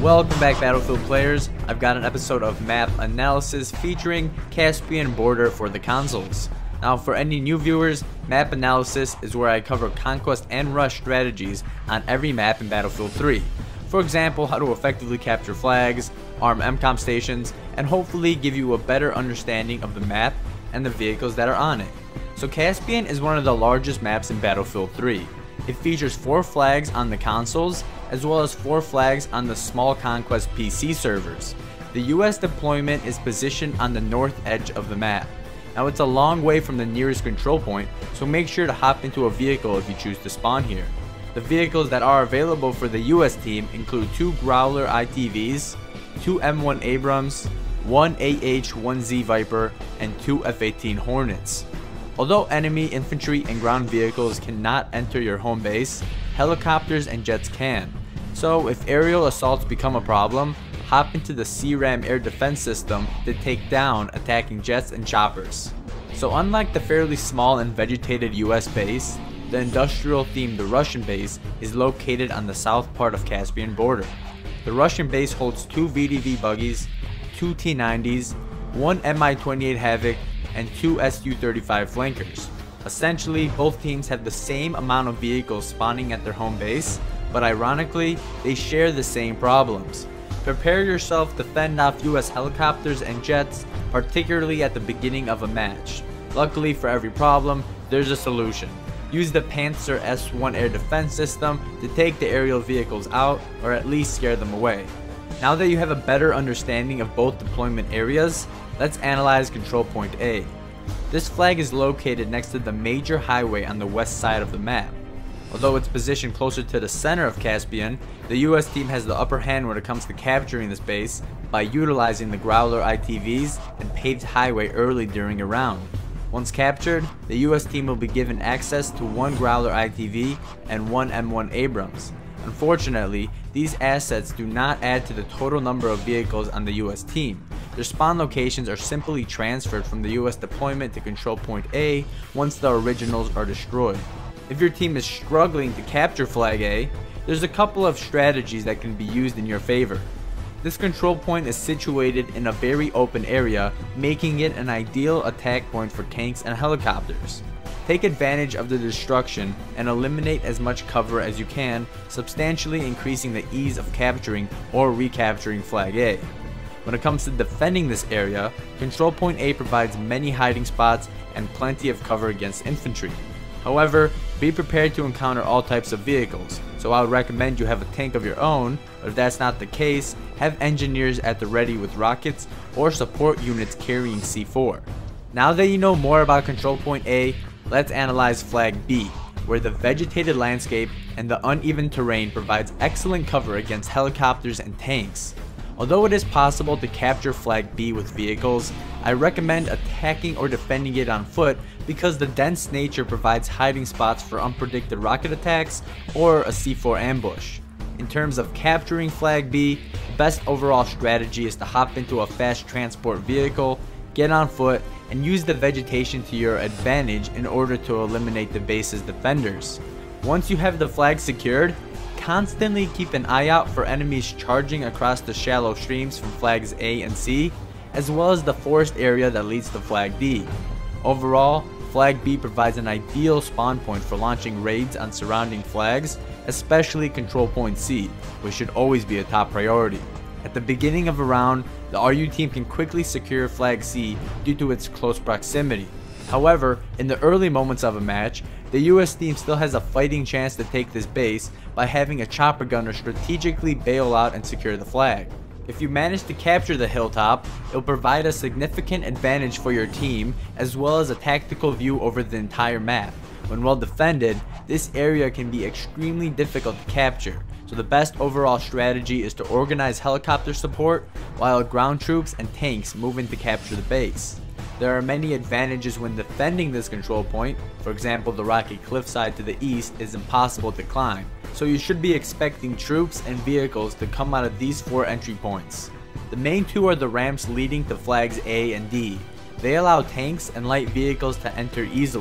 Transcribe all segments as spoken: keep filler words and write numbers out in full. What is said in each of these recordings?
Welcome back, Battlefield players. I've got an episode of map analysis featuring Caspian Border for the consoles. Now, for any new viewers, map analysis is where I cover conquest and rush strategies on every map in Battlefield three. For example, how to effectively capture flags, arm M COM stations, and hopefully give you a better understanding of the map and the vehicles that are on it. So Caspian is one of the largest maps in Battlefield three. It features four flags on the consoles, as well as four flags on the small conquest P C servers. The U S deployment is positioned on the north edge of the map. Now, it's a long way from the nearest control point, so make sure to hop into a vehicle if you choose to spawn here. The vehicles that are available for the U S team include two Growler I T Vs, two M one Abrams, one A H one Z Viper, and two F eighteen Hornets. Although enemy infantry and ground vehicles cannot enter your home base, helicopters and jets can. So if aerial assaults become a problem, hop into the C RAM air defense system to take down attacking jets and choppers. So unlike the fairly small and vegetated U S base, the industrial themed Russian base is located on the south part of Caspian Border. The Russian base holds two V D V buggies, two T ninetys, one M I twenty-eight Havoc, and two S U thirty-five flankers. Essentially, both teams have the same amount of vehicles spawning at their home base, but ironically, they share the same problems. Prepare yourself to fend off U S helicopters and jets, particularly at the beginning of a match. Luckily for every problem, there's a solution. Use the Panzer S one air defense system to take the aerial vehicles out, or at least scare them away. Now that you have a better understanding of both deployment areas, let's analyze Control Point A. This flag is located next to the major highway on the west side of the map. Although it's positioned closer to the center of Caspian, the U S team has the upper hand when it comes to capturing this base by utilizing the Growler I T Vs and paved highway early during a round. Once captured, the U S team will be given access to one Growler I T V and one M one Abrams. Unfortunately, these assets do not add to the total number of vehicles on the U S team. Their spawn locations are simply transferred from the U S deployment to Control Point A once the originals are destroyed. If your team is struggling to capture Flag A, there's a couple of strategies that can be used in your favor. This control point is situated in a very open area, making it an ideal attack point for tanks and helicopters. Take advantage of the destruction and eliminate as much cover as you can, substantially increasing the ease of capturing or recapturing Flag A. When it comes to defending this area, Control Point A provides many hiding spots and plenty of cover against infantry. However, be prepared to encounter all types of vehicles, so I would recommend you have a tank of your own, but if that's not the case, have engineers at the ready with rockets or support units carrying C four. Now that you know more about Control Point A, let's analyze Flag B, where the vegetated landscape and the uneven terrain provides excellent cover against helicopters and tanks. Although it is possible to capture Flag B with vehicles, I recommend attacking or defending it on foot because the dense nature provides hiding spots for unpredicted rocket attacks or a C four ambush. In terms of capturing Flag B, the best overall strategy is to hop into a fast transport vehicle, get on foot, and use the vegetation to your advantage in order to eliminate the base's defenders. Once you have the flag secured, constantly keep an eye out for enemies charging across the shallow streams from Flags A and C, as well as the forest area that leads to Flag D. Overall, Flag B provides an ideal spawn point for launching raids on surrounding flags, especially Control Point C, which should always be a top priority. At the beginning of a round, the R U team can quickly secure Flag C due to its close proximity. However, in the early moments of a match, the U S team still has a fighting chance to take this base by having a chopper gunner strategically bail out and secure the flag. If you manage to capture the hilltop, it will provide a significant advantage for your team, as well as a tactical view over the entire map. When well defended, this area can be extremely difficult to capture, so the best overall strategy is to organize helicopter support while ground troops and tanks move in to capture the base. There are many advantages when defending this control point. For example, the rocky cliffside to the east is impossible to climb, so you should be expecting troops and vehicles to come out of these four entry points. The main two are the ramps leading to Flags A and D. They allow tanks and light vehicles to enter easily,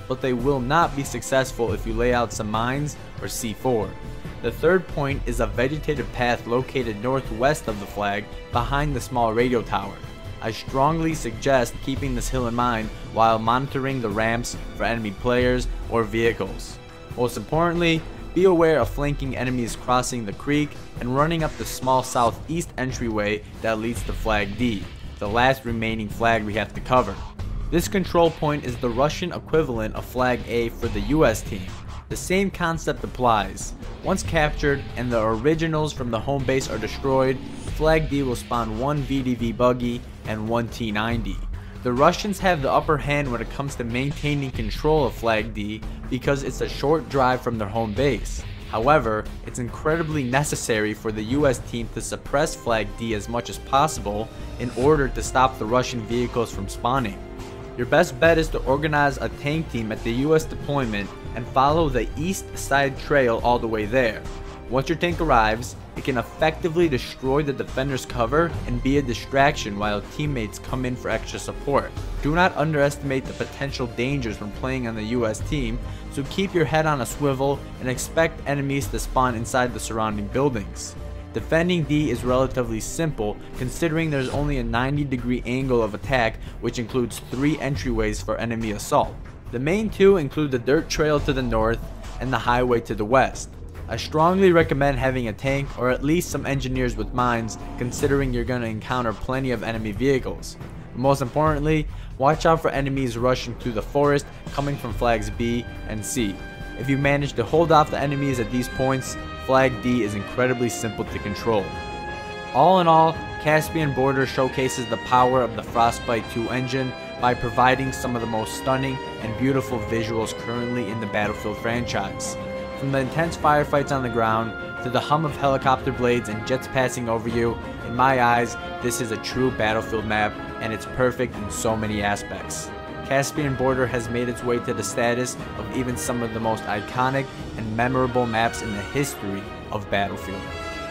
but they will not be successful if you lay out some mines or C four. The third point is a vegetated path located northwest of the flag behind the small radio tower. I strongly suggest keeping this hill in mind while monitoring the ramps for enemy players or vehicles. Most importantly, be aware of flanking enemies crossing the creek and running up the small southeast entryway that leads to Flag D, the last remaining flag we have to cover. This control point is the Russian equivalent of Flag A for the U S team. The same concept applies. Once captured and the originals from the home base are destroyed, Flag D will spawn one V D V buggy and one T ninety. The Russians have the upper hand when it comes to maintaining control of Flag D because it's a short drive from their home base. However, it's incredibly necessary for the U S team to suppress Flag D as much as possible in order to stop the Russian vehicles from spawning. Your best bet is to organize a tank team at the U S deployment and follow the east side trail all the way there. Once your tank arrives, it can effectively destroy the defender's cover and be a distraction while teammates come in for extra support. Do not underestimate the potential dangers when playing on the U S team, so keep your head on a swivel and expect enemies to spawn inside the surrounding buildings. Defending D is relatively simple considering there's only a ninety degree angle of attack, which includes three entryways for enemy assault. The main two include the dirt trail to the north and the highway to the west. I strongly recommend having a tank or at least some engineers with mines, considering you're going to encounter plenty of enemy vehicles. Most importantly, watch out for enemies rushing through the forest coming from flags B and C. If you manage to hold off the enemies at these points, Flag D is incredibly simple to control. All in all, Caspian Border showcases the power of the Frostbite two engine by providing some of the most stunning and beautiful visuals currently in the Battlefield franchise. From the intense firefights on the ground to the hum of helicopter blades and jets passing over you, in my eyes, this is a true Battlefield map and it's perfect in so many aspects. Caspian Border has made its way to the status of even some of the most iconic and memorable maps in the history of Battlefield.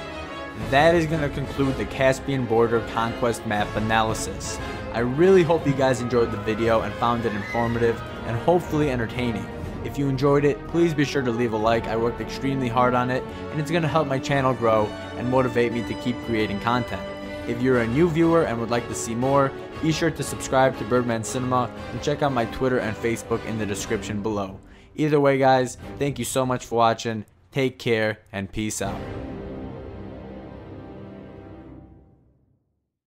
That is going to conclude the Caspian Border Conquest map analysis. I really hope you guys enjoyed the video and found it informative and hopefully entertaining. If you enjoyed it, please be sure to leave a like. I worked extremely hard on it and it's going to help my channel grow and motivate me to keep creating content. If you're a new viewer and would like to see more, be sure to subscribe to Birdman Cinema and check out my Twitter and Facebook in the description below. Either way guys, thank you so much for watching, take care, and peace out.